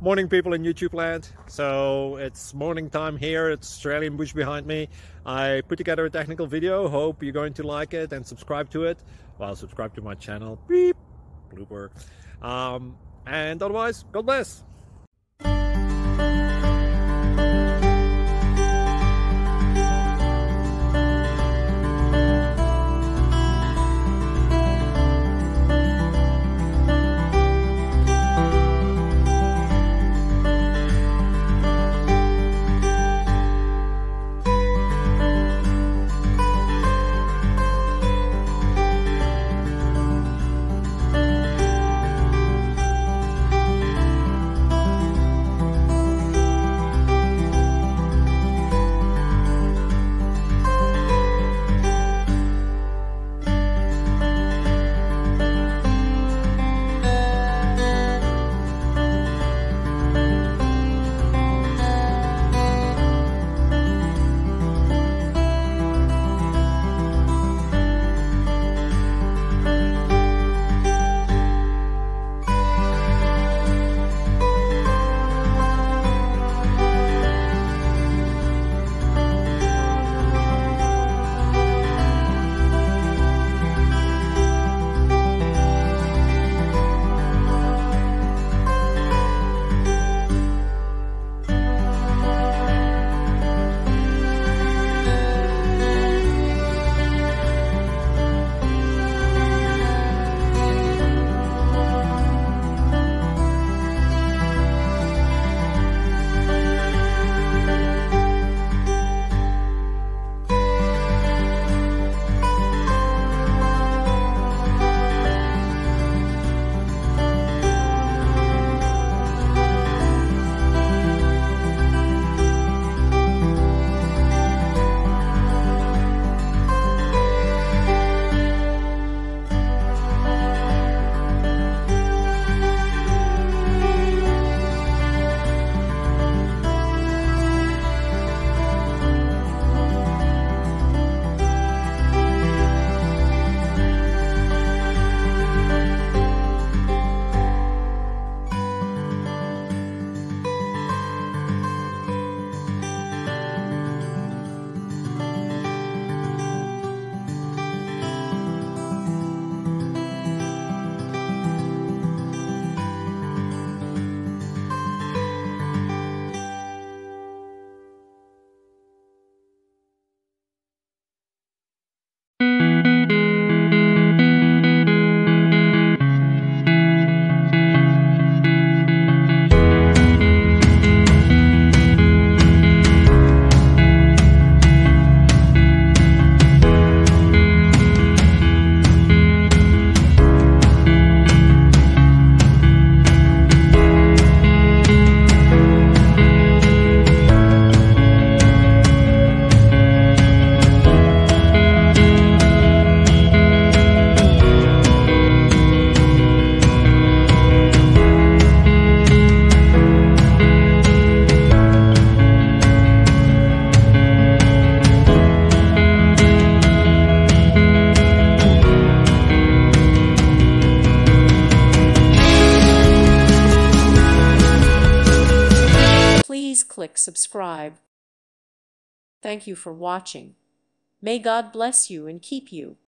Morning people in YouTube land. So it's morning time here. It's Australian bush behind me. I put together a technical video. Hope you're going to like it and subscribe to it. Well, subscribe to my channel. Beep. Blooper. And otherwise, God bless. Please click subscribe. Thank you for watching. May God bless you and keep you.